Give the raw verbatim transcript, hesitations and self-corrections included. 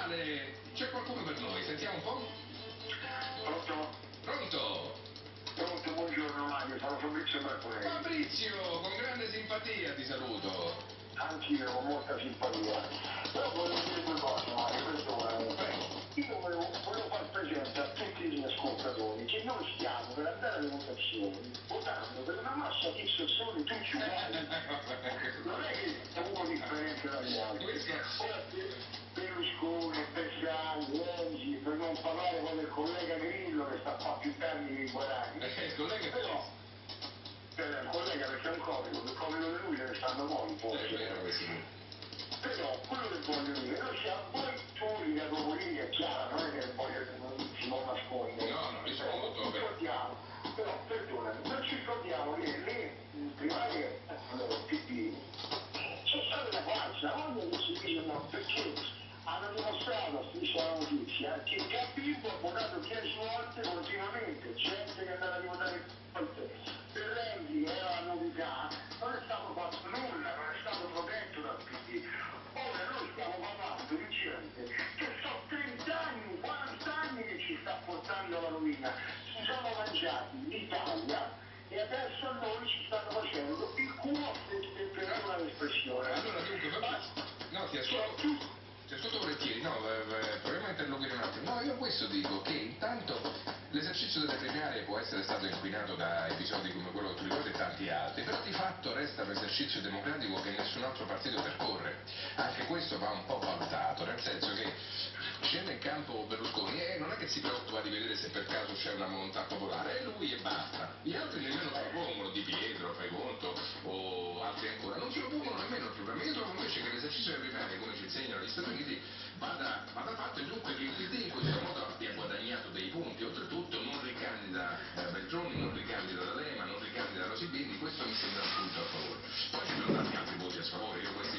Natale c'è qualcuno per noi, sentiamo un po'. Pronto? Pronto? Pronto, buongiorno Mario, sono Fabrizio Bartolini. Fabrizio, con grande simpatia ti saluto. Anch'io, con molta simpatia. Però volevo dire due cose Mario, perdonami. Prego. Io volevo, volevo far presente a tutti gli ascoltatori che noi stiamo per andare alle votazioni votando per una massa di persone tutti uguali. Non è che c'è uno differente dagli altri. Ora Berlusconi, Bersani, Renzi, per non parlare poi del collega Grillo che sta a fare più termini di Guarani. Eh, il collega Però, per il collega perché è un comico, il comico di lui ce ne stanno molti forse. È vero questo. Però quello che voglio dire, noi siamo poi tu la tua politica è chiara, non è che poi non si può nascondere. No, no, io sono molto ci ricordiamo, però perdonami, non ci ricordiamo che le primarie del P D sono state una falsa, non che si dice no, perché hanno dimostrato, striscia la notizia, che Capimbo ha votato dieci volte continuamente, gente che è andata a votare volte. Per Renzi, che era la novità, non è stato fatto nulla, non è stato protetto dal P D. Ora noi stiamo parlando di gente che sono trenta anni, quaranta anni che ci sta portando alla rovina. Si sono mangiati l'Italia e adesso a noi ci stanno facendo il culo, per perdonare l'espressione. Allora dunque, Fabrizio, no, ti ascolto. Ti ascolto volentieri, no, eh, proviamo a interloquire un attimo. No, io questo dico che intanto l'esercizio delle primarie può essere stato inquinato da episodi come quello che tu ricordi e tanti altri, però di fatto resta un esercizio democratico che nessun altro partito percorre. Anche questo va un po' valutato, nel senso che scende in campo Berlusconi e non è che si preoccupa di vedere se per caso c'è una volontà popolare, è lui e basta. Gli altri nemmeno se lo pongono, Di Pietro, fai conto, o altri ancora, non se lo pongono nemmeno il problema. Io trovo invece che l'esercizio delle primarie, come ci insegnano gli Stati Uniti, vada, vada fatto e dunque che il P D in questo modo abbia guadagnato dei punti. Oltretutto non ricandida eh, Veltroni, non ricandida D'Alema, non ricandida Rosy Bindi, questo mi sembra un punto a favore. Poi ci sono tanti altri voti a sfavore, io questi